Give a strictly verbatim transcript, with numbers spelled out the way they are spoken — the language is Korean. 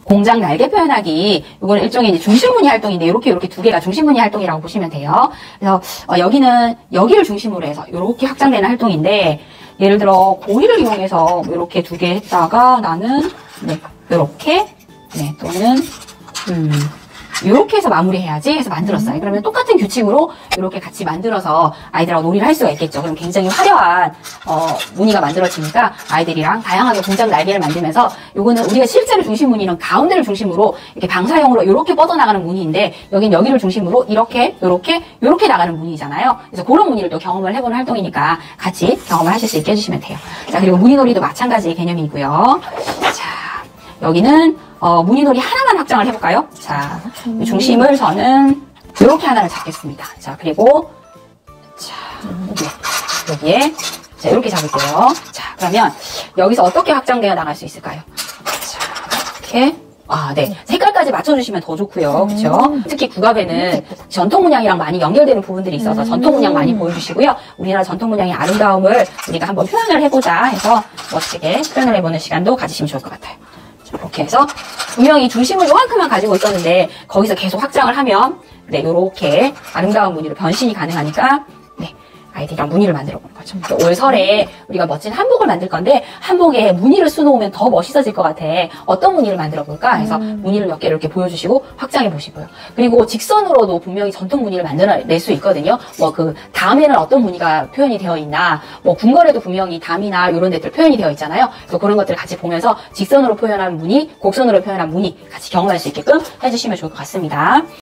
공장 날개 표현하기, 이거는 일종의 이제 중심무늬 활동인데 이렇게 이렇게 두 개가 중심무늬 활동이라고 보시면 돼요. 그래서 어, 여기는 여기를 중심으로 해서 이렇게 확장되는 활동인데, 예를 들어 고리를 이용해서 이렇게 두 개 했다가 나는 네, 이렇게 네, 또는 음, 이렇게 해서 마무리해야지 해서 만들었어요. 그러면 똑같은 규칙으로 이렇게 같이 만들어서 아이들하고 놀이를 할 수가 있겠죠. 그럼 굉장히 화려한 어, 무늬가 만들어지니까 아이들이랑 다양하게 공장 날개를 만들면서, 요거는 우리가 실제로 중심 무늬는 가운데를 중심으로 이렇게 방사형으로 이렇게 뻗어나가는 무늬인데, 여긴 여기를 중심으로 이렇게 이렇게 이렇게 나가는 무늬잖아요. 그래서 그런 무늬를 또 경험을 해보는 활동이니까 같이 경험을 하실 수 있게 해주시면 돼요. 자, 그리고 무늬놀이도 마찬가지 개념이고요. 자, 여기는 어, 무늬놀이 하나만 확장을 해볼까요? 자, 중심을 저는 이렇게 하나를 잡겠습니다. 자, 그리고 자, 여기에, 여기에 자, 이렇게 잡을게요. 자, 그러면 여기서 어떻게 확장되어 나갈 수 있을까요? 자, 이렇게. 아, 네. 색깔까지 맞춰주시면 더 좋고요. 그쵸? 특히 국악에는 전통 문양이랑 많이 연결되는 부분들이 있어서 전통 문양 많이 보여주시고요. 우리나라 전통 문양의 아름다움을 우리가 한번 표현을 해보자 해서 멋지게 표현을 해보는 시간도 가지시면 좋을 것 같아요. 이렇게 해서 분명히 중심을 요만큼만 가지고 있었는데 거기서 계속 확장을 하면 네, 요렇게 아름다운 무늬로 변신이 가능하니까 네, 아이들이랑 무늬를 만들어 보는 거죠. 올 설에 우리가 멋진 한복을 만들 건데 한복에 무늬를 수놓으면 더 멋있어질 것 같아. 어떤 무늬를 만들어 볼까 해서 음. 무늬를 몇 개를 이렇게 보여주시고 확장해 보시고요. 그리고 직선으로도 분명히 전통 무늬를 만들어낼 수 있거든요. 뭐 그 담에는 어떤 무늬가 표현이 되어 있나, 뭐 궁궐에도 분명히 담이나 이런 데들 표현이 되어 있잖아요. 그래서 그런 것들을 같이 보면서 직선으로 표현한 무늬, 곡선으로 표현한 무늬 같이 경험할 수 있게끔 해주시면 좋을 것 같습니다.